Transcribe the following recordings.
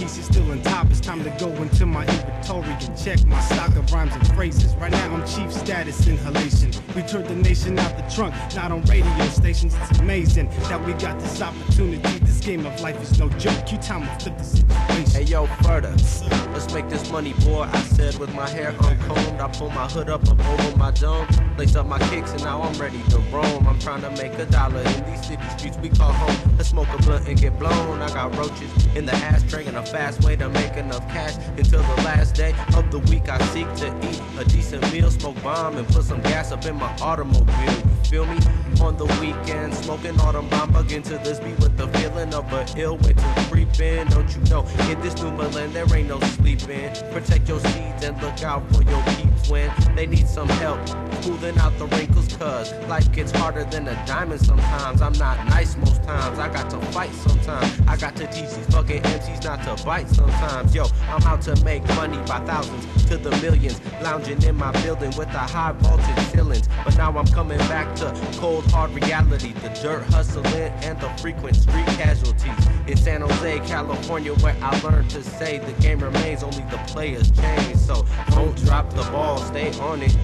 cheese is still on top. It's time to go into my inventory and check my stock of rhymes and phrases. Right now I'm chief status inhalation. We turned the nation out the trunk, not on radio stations. It's amazing that we got this opportunity. This game of life is no joke. You time to flip the situation. Hey yo, Further, let's make this money, boy. I said with my hair uncombed, I pull my hood up over my dome, lace up my kicks, and now I'm ready to roam. I'm trying to make $1 in these city streets we call home. Let's smoke a blunt and get blown. I got roaches in the ashtray and a fast way to make enough cash until the last day of the week. I seek to eat a decent meal, smoke bomb, and put some gas up in my automobile. You feel me? On the weekend, smoking autumn bomb, bug into this beat with the feeling of a ill way to creep in. Don't you know, in this new millennium there ain't no sleeping. Protect your seeds and look out for your peeps when they need some help smoothing out the wrinkles, cause life gets harder than a diamond sometimes. I'm not nice most times, I got to fight sometimes. I got to teach these fucking MCs not to bite sometimes. Yo, I'm out to make money by thousands to the millions, lounging in my building with the high voltage ceilings. But now I'm coming back to cold hard reality, the dirt hustling and the frequent street casualties. In San Jose, California, where I learned to say the game remains, only the players change. So don't drop the ball, stay on it.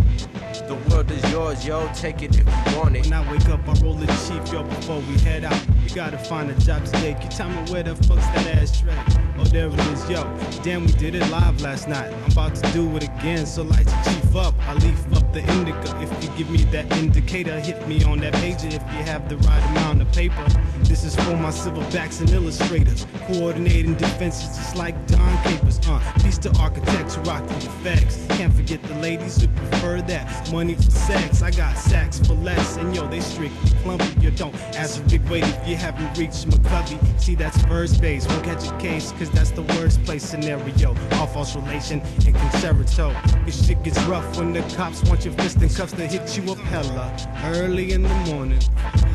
The world is yours, yo, take it if you want it. When I wake up, I roll the chief, yo, before we head out. We gotta find a job today. Can you tell me where the fuck's that ashtray? Oh, there it is, yo. Damn, we did it live last night. I'm about to do it again, so lights chief up. I leaf up the indica. If you give me that indicator, hit me on that pager if you have the right amount of paper. This is for my silverbacks and illustrators, coordinating defenses just like Don Capers. Peace to architects who rock the effects. Can't forget the ladies who prefer that. Money for sex, I got sacks for less. And yo, they strictly clumpy. You don't ask for big weight if you haven't reached McCovey. See, that's first base, won't catch a case, cause that's the worst place scenario. All false relation and concerto. This shit gets rough when the cops want your fist and cuffs to hit you up hella early in the morning.